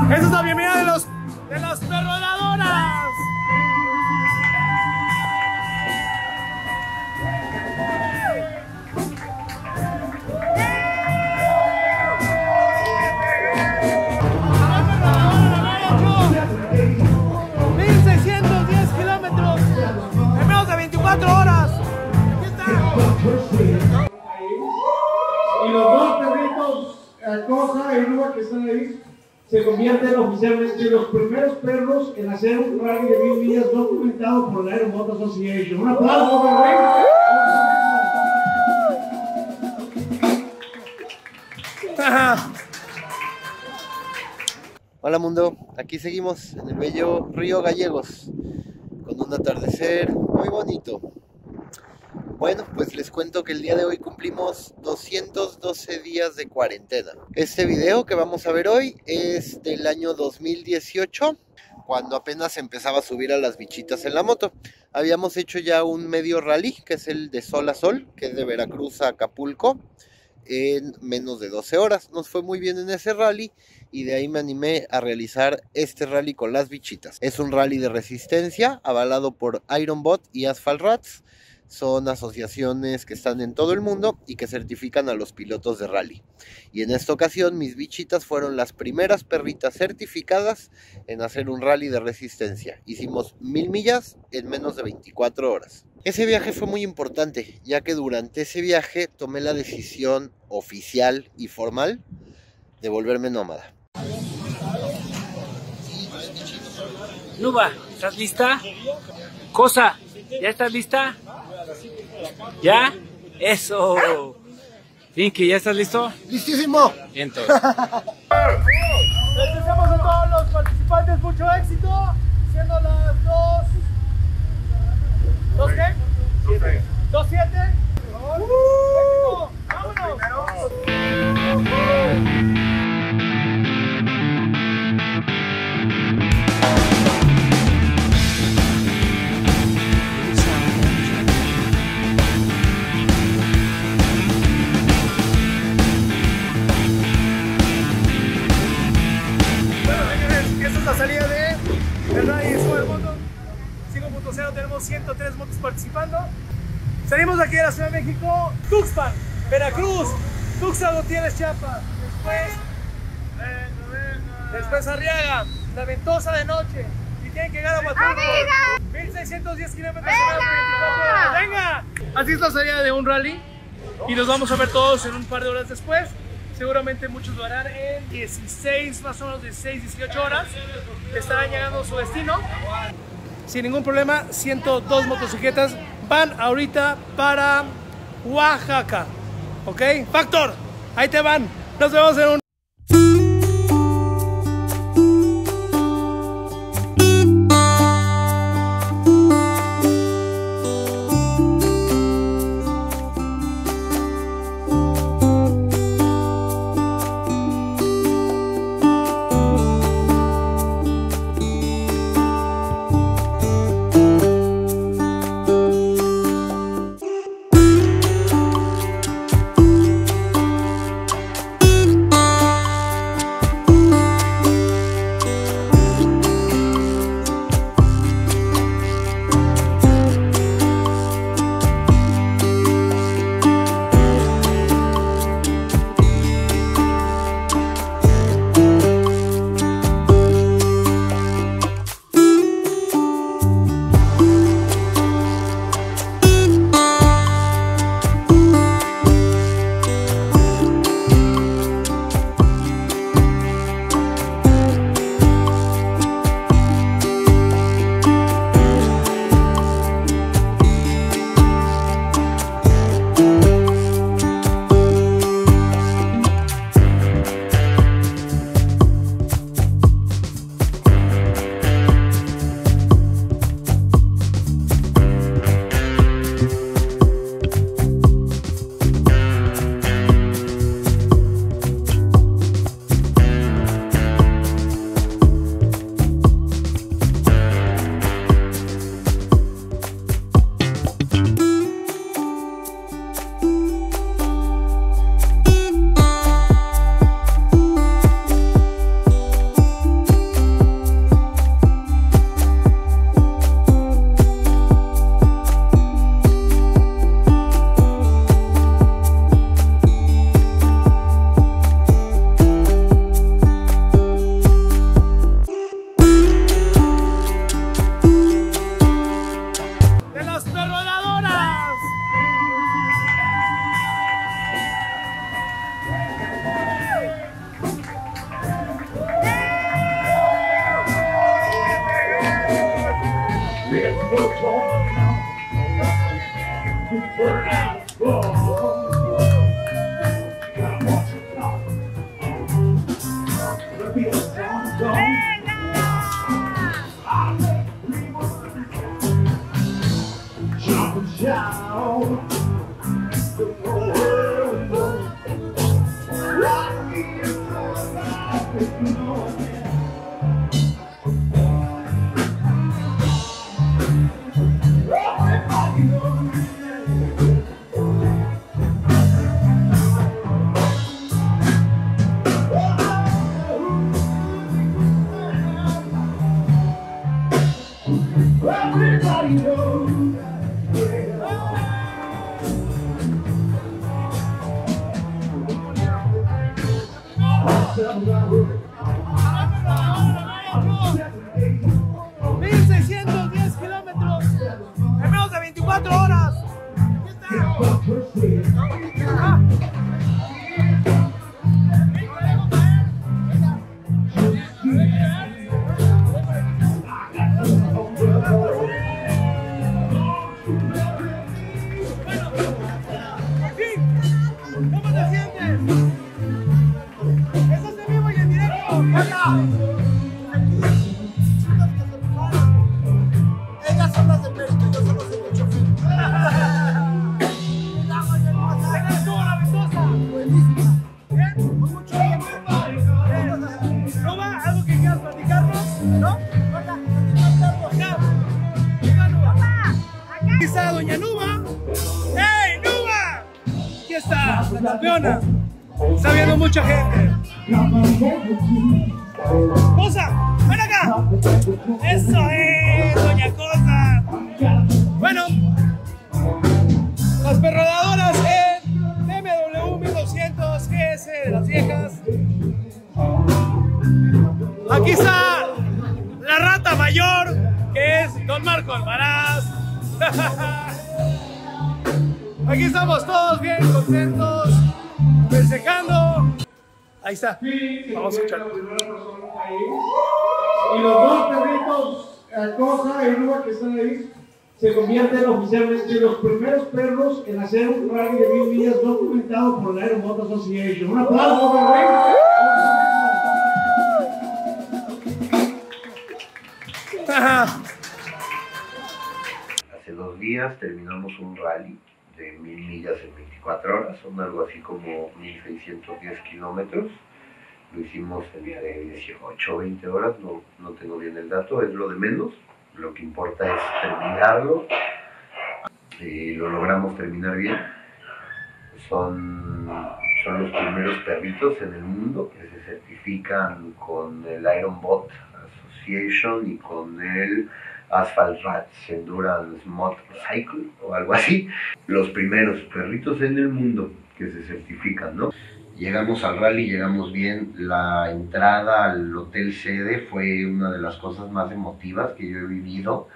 Esa es la bienvenida de las perronadoras. En menos de 24 horas. Aquí está. Y los dos perritos, Cosa y Luba, que están ahí, se convierten oficialmente en los primeros perros en hacer un rally de 1000 millas documentado por la Iron Motor Association. Un aplauso para Hola mundo, aquí seguimos en el bello Río Gallegos con un atardecer muy bonito. Bueno, pues les cuento que el día de hoy cumplimos 212 días de cuarentena. Este video que vamos a ver hoy es del año 2018, cuando apenas empezaba a subir a las bichitas en la moto. Habíamos hecho ya un medio rally, que es el de Sol a Sol, que es de Veracruz a Acapulco, en menos de 12 horas. Nos fue muy bien en ese rally y de ahí me animé a realizar este rally con las bichitas. Es un rally de resistencia avalado por Ironbot y Asphalt Rats. Son asociaciones que están en todo el mundo y que certifican a los pilotos de rally. Y en esta ocasión mis bichitas fueron las primeras perritas certificadas en hacer un rally de resistencia. Hicimos 1000 millas en menos de 24 horas. Ese viaje fue muy importante, ya que durante ese viaje tomé la decisión oficial y formal de volverme nómada. Luba, ¿estás lista? Cosa, ¿ya estás lista? ¿Ya? ¡Eso! Pinky, ¿ya estás listo? ¡Listísimo! Entonces. Les deseamos a todos los participantes mucho éxito, siendo las 2... ¿2 qué? 2:07. ¡Éxito! ¡Vámonos! Esta es la salida del Rally Supermoto 5.0. Tenemos 103 motos participando. Salimos de aquí de la Ciudad de México, Tuxpan, Veracruz, Tuxtla Gutiérrez, Chiapas. Después Arriaga, La Ventosa de noche. Y tienen que llegar a Huatulco. 1610 kilómetros por hora. ¡Venga! Así es la salida de un rally. Y nos vamos a ver todos en un par de horas después. Seguramente muchos lo harán en 16, más o menos 16, 18 horas. Estarán llegando a su destino. Sin ningún problema, 102 motocicletas van ahorita para Oaxaca. ¿Ok? Factor, ahí te van. Nos vemos en un... En menos de 24 horas. ¿Cómo te sientes? Eso es en vivo y en directo. Ellas son las de mérito, yo solo soy el chofer. ¿Qué estuvo la vistosa? Buenísima. ¿Bien? ¿Con mucho ¿No va? ¿Algo que quieras platicarnos? ¿No? Aquí está doña Nuba. ¡Hey, Nuba! Aquí está, la campeona. Está viendo mucha gente. ¡Cosa! ¡Ven acá! ¡Eso es, doña Cosa! Bueno, las perrodadoras en BMW 1200 GS de las viejas. Aquí está la rata mayor, que es don Marco Almaraz. Aquí estamos todos bien contentos, festejando. Ahí está. Vamos a escuchar. Y los dos perritos, Cosa y Nuba, que están ahí, se convierten oficialmente en los primeros perros en hacer un rally de 1000 millas documentado por la Aero Motor Association. Un aplauso para el Hace 2 días terminamos un rally de 1000 millas en 24 horas, son algo así como 1610 kilómetros. Lo hicimos entre 18 o 20 horas, no tengo bien el dato, es lo de menos. Lo que importa es terminarlo. Lo logramos terminar bien. Son los primeros perritos en el mundo que se certifican con el Iron Bot Association y con el Asphalt Rats Endurance Motorcycle o algo así. Los primeros perritos en el mundo que se certifican, ¿no? Llegamos al rally, llegamos bien. La entrada al hotel sede fue una de las cosas más emotivas que yo he vivido.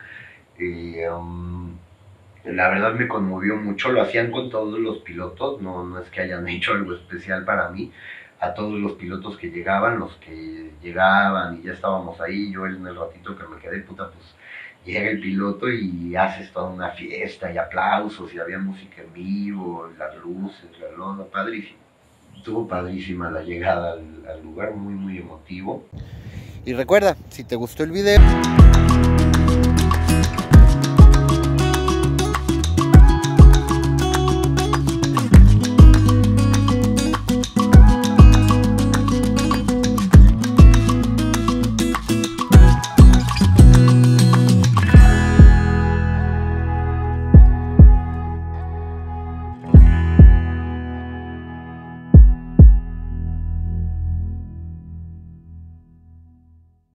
La verdad me conmovió mucho. Lo hacían con todos los pilotos, no es que hayan hecho algo especial para mí. A todos los pilotos que llegaban, los que llegaban y ya estábamos ahí, yo en el ratito que me quedé, puta, pues llega el piloto y haces toda una fiesta y aplausos y había música en vivo, las luces, la lona, padrísimo. Estuvo padrísima la llegada al lugar, muy emotivo. Y recuerda, si te gustó el video...